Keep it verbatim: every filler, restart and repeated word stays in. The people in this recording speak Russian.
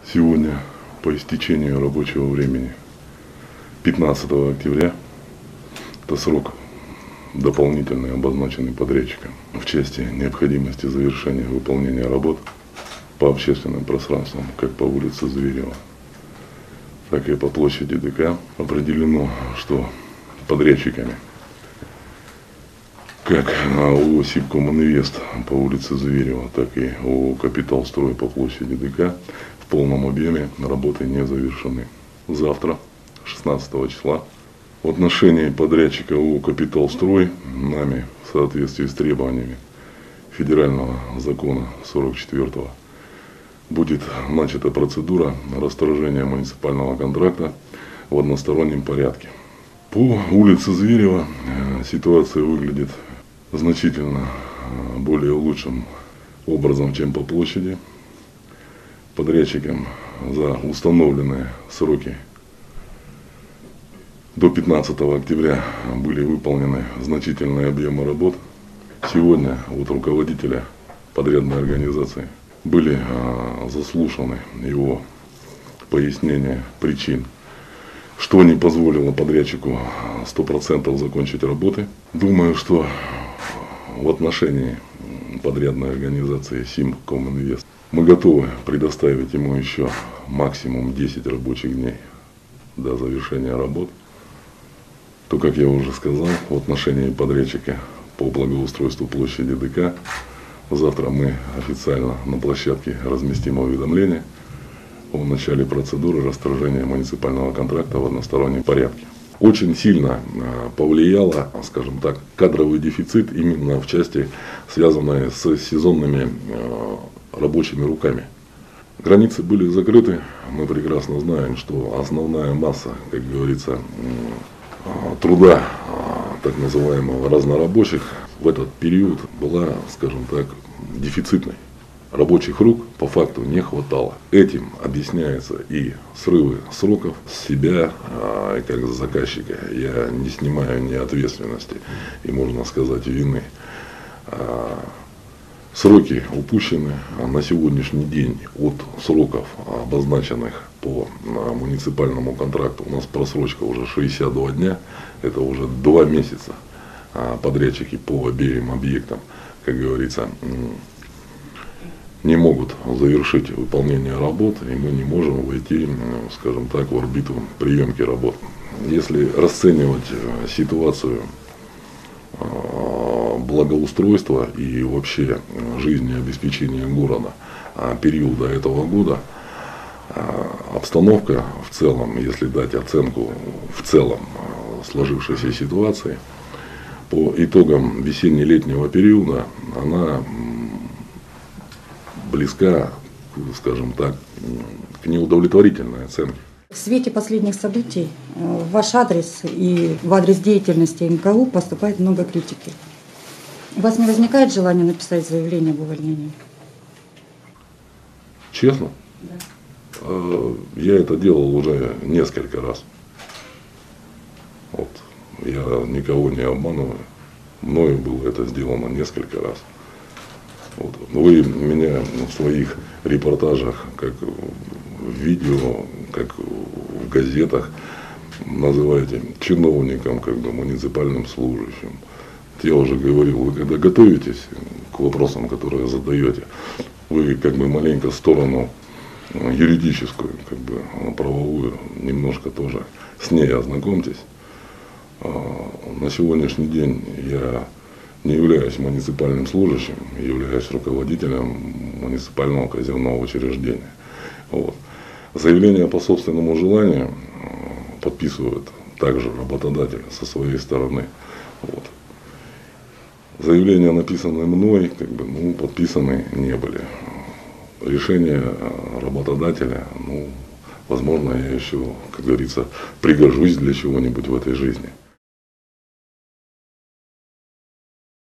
Сегодня, по истечению рабочего времени, пятнадцатого октября, это срок дополнительный, обозначенный подрядчиком в части необходимости завершения выполнения работ по общественным пространствам, как по улице Зверева, так и по площади ДК. Определено, что подрядчиками как ООО «Сибкоминвест» по улице Зверева, так и ООО «Капиталстрой» по площади ДК в полном объеме работы не завершены. Завтра, шестнадцатого числа, в отношении подрядчика ООО «Капиталстрой» нами в соответствии с требованиями федерального закона сорок четвёртого будет начата процедура расторжения муниципального контракта в одностороннем порядке. По улице Зверева ситуация выглядит значительно более лучшим образом, чем по площади. Подрядчикам за установленные сроки до пятнадцатого октября были выполнены значительные объемы работ. Сегодня от руководителя подрядной организации были заслушаны его пояснения причин, что не позволило подрядчику сто процентов закончить работы. Думаю, что в отношении подрядной организации «Сибкоминвест» мы готовы предоставить ему еще максимум десять рабочих дней до завершения работ. То, как я уже сказал, в отношении подрядчика по благоустройству площади ДК, завтра мы официально на площадке разместим уведомление о начале процедуры расторжения муниципального контракта в одностороннем порядке. Очень сильно повлияло, скажем так, кадровый дефицит именно в части, связанной с сезонными рабочими руками. Границы были закрыты, мы прекрасно знаем, что основная масса, как говорится, труда так называемого разнорабочих в этот период была, скажем так, дефицитной. Рабочих рук по факту не хватало. Этим объясняется и срывы сроков с себя, и как заказчика. Я не снимаю ни ответственности и, можно сказать, вины. Сроки упущены. На сегодняшний день от сроков, обозначенных по муниципальному контракту, у нас просрочка уже шестьдесят два дня. Это уже два месяца подрядчики по обеим объектам, как говорится, не могут завершить выполнение работ, и мы не можем войти, скажем так, в орбиту приемки работ. Если расценивать ситуацию благоустройства и вообще жизнеобеспечения города периода этого года, обстановка в целом, если дать оценку в целом сложившейся ситуации, по итогам весенне-летнего периода, она близка, скажем так, к неудовлетворительной оценке. В свете последних событий в ваш адрес и в адрес деятельности эм ка у поступает много критики. У вас не возникает желания написать заявление об увольнении? Честно? Да. Я это делал уже несколько раз. Вот. Я никого не обманываю. Мною было это сделано несколько раз. Вот. Вы меня в своих репортажах, как в видео, как в газетах, называете чиновником, как бы муниципальным служащим. Я уже говорил, вы когда готовитесь к вопросам, которые задаете, вы как бы маленько сторону юридическую, как бы правовую, немножко тоже с ней ознакомьтесь. На сегодняшний день я не являюсь муниципальным служащим, являюсь руководителем муниципального казенного учреждения. Вот. Заявление по собственному желанию подписывает также работодатель со своей стороны. Вот. Заявления, написанные мной, как бы, ну, подписаны не были. Решение работодателя, ну, возможно, я еще, как говорится, пригожусь для чего-нибудь в этой жизни.